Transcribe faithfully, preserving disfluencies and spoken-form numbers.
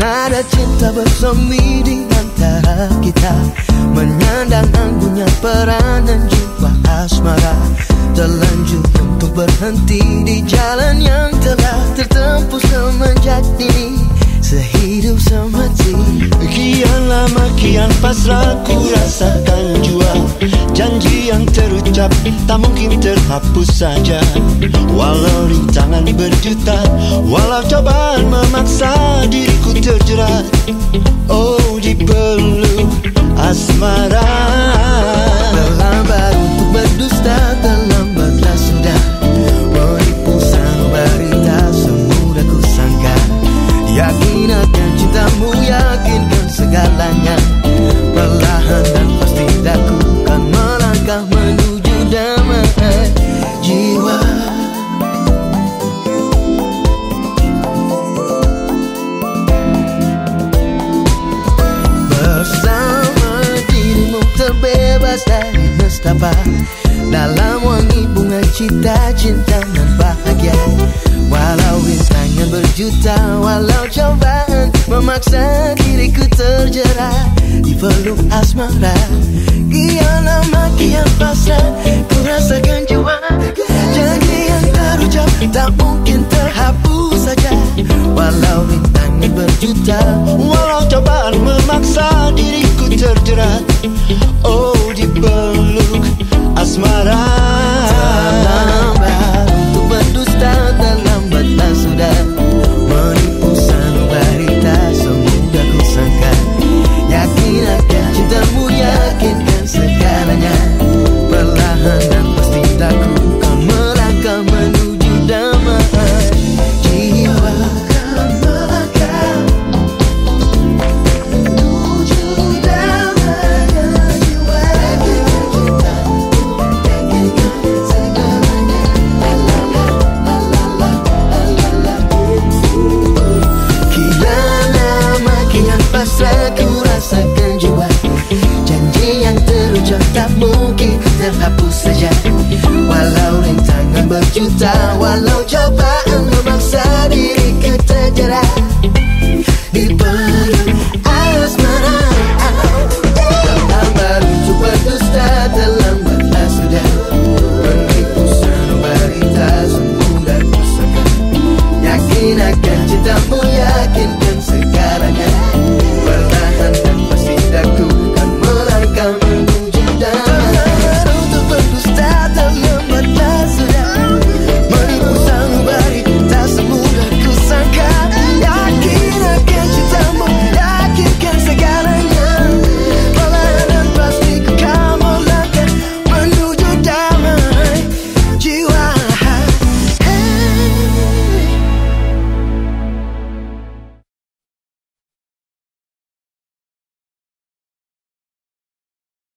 Ada cinta bersemi di antara kita, menyandang anggunnya peranan jiwa asmara. Terlanjur untuk berhenti di jalan yang telah tertempuh semenjak dini, sehidup semati. Kian lama kian pasrah ku rasakan jua, janji yang terucap tak mungkin terhapus saja. Walau rintangan berjuta, walau cobaan memaksa diriku terjerat, oh dipeluk asmara. Terlambat untuk berdusta, terlambatlah sudah menipu sanubari, tak semudah ku sangka. Yakin akan cintamu, yakinkan segalanya. Perlahan dan pasti lakukan melangkah menuju damai jiwa. Bersama dirimu terbebas dari nestapa, dalam wangi bunga cita, cinta dan bahagia. Walau rintangan berjuta, walau cobaan memaksa diriku terjerat di peluk asmara. Kian lama kian pasrah ku rasakan jiwa, janji yang terucap tak mungkin terhapus saja. Walau rintangan berjuta, walau cobaan memaksa diriku terjerat, oh dipeluk asmara. Terlambat untuk berdusta, terlambatlah sudah menipu sanubari, tak semudah ku sangka. Yakin akan cintamu, yakinkan segalanya. Perlahan dan pasti lakukan melangkah menuju damai jiwa. Ku rasakan jiwa, janji yang terucap tak mungkin terhapus saja. Walau rintangan berjuta,